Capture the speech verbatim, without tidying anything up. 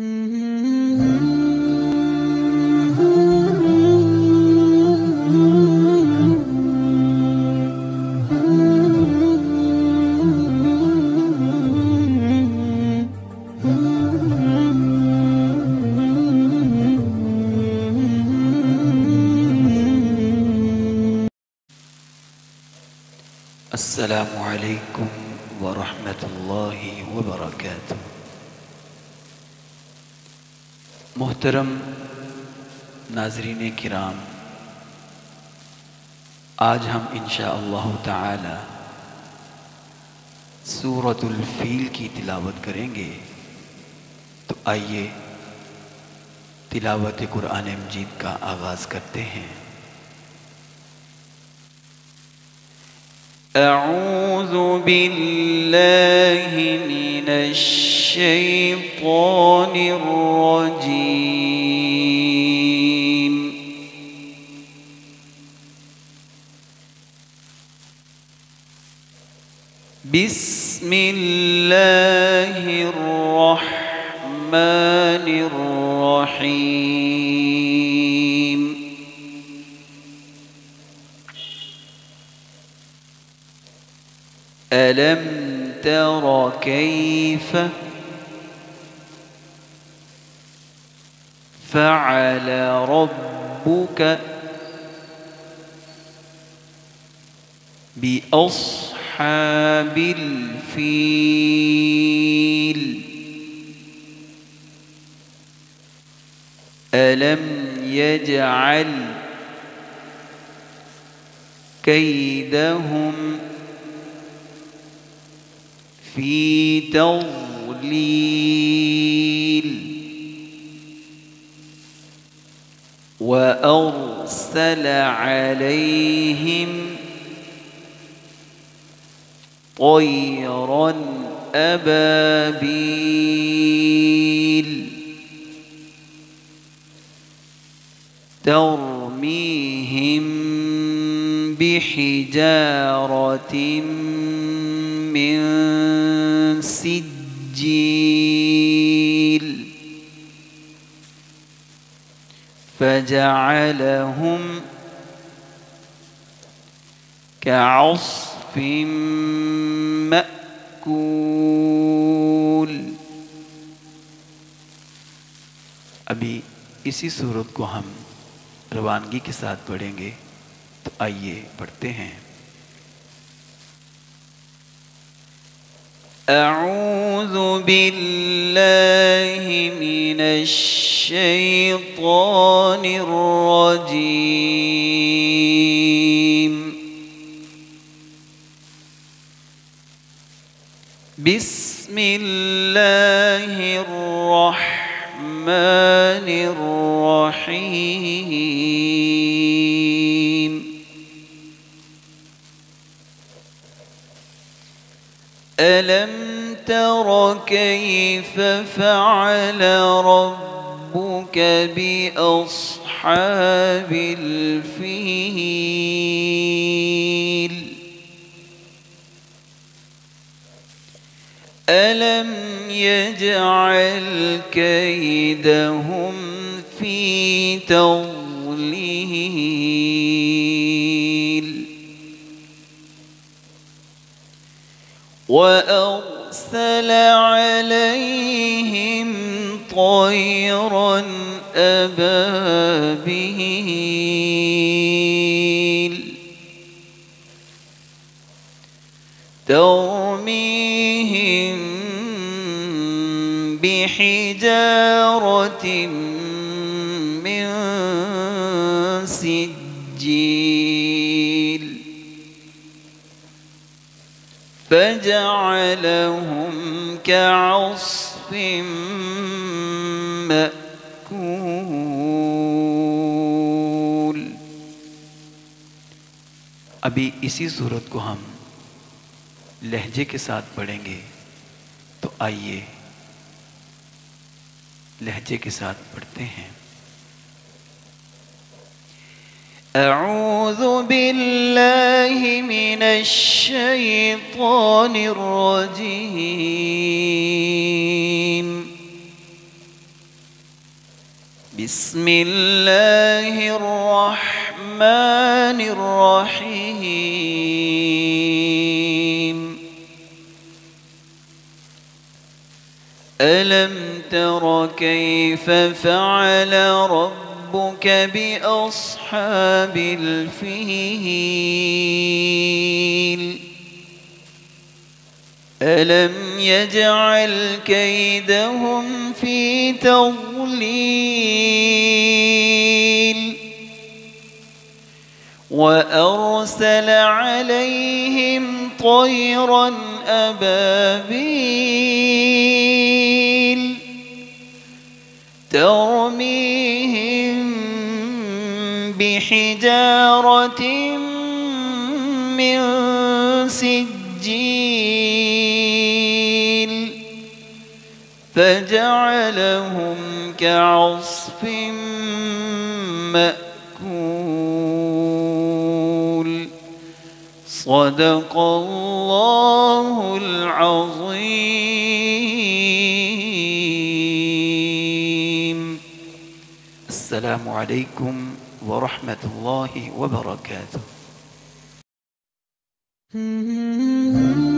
अस्सलामु अलैकुम वरहमतुल्लाहि वबरकातुह। मोहतरम नाज़रीन किराम, आज हम इंशाअल्लाह ताला सूरतुल फील की तिलावत करेंगे। तो आइए तिलावत कुरान मजीद का आगाज़ करते हैं। अऊज़ु बिल्लाहि मिनश शैतानिर रजीम। बिस्मिल्लाहिर रहमानिर रहीम। अलम तर कैफ फ़अल रब्बुक बिअस्हाबिल फील। अलम यजअल कैदहुम फी तज़लील। व अर्सल अलैहिम तयरन अबाबील तरमीहिम बिहिजारतिम मिन सिज्जील फजअलहुम कअस्फिम मअकूल। अभी इसी सूरत को हम रवानगी के साथ पढ़ेंगे। तो आइए पढ़ते हैं। अऊज़ु बिल्लाहि मिनश शैतानिर रजीम। बिस्मिल्लाहिर रहमानिर रहीम। अलम तर कैफ फ़अल रब्बुक बिअस्हाबिल फील। अलम यजअल कैदहुम फी तज़लील। वअर्सल अलैहिम तयरन अबाबील तरमीहिम बिहिजारतिम मिन सिज्जील फजअलहुम कअस्फिम मअकूल। अभी इसी सूरत को हम लहजे के साथ पढ़ेंगे। तो आइए लहजे के साथ पढ़ते हैं। अऊज़ु बिल्लाहि मिनश शैतानिर रजीम। بسم الله الرحمن الرحيم ألم تر كيف فعل ربك بأصحاب الفيل ألم يجعل كيدهم في تضليل وأرسل عليهم طيرا أبابيل ترميهم بحجارة من سجيل فجعلهم كعصف مأكول صدق الله العظيم. السلام عليكم ورحمة الله وبركاته.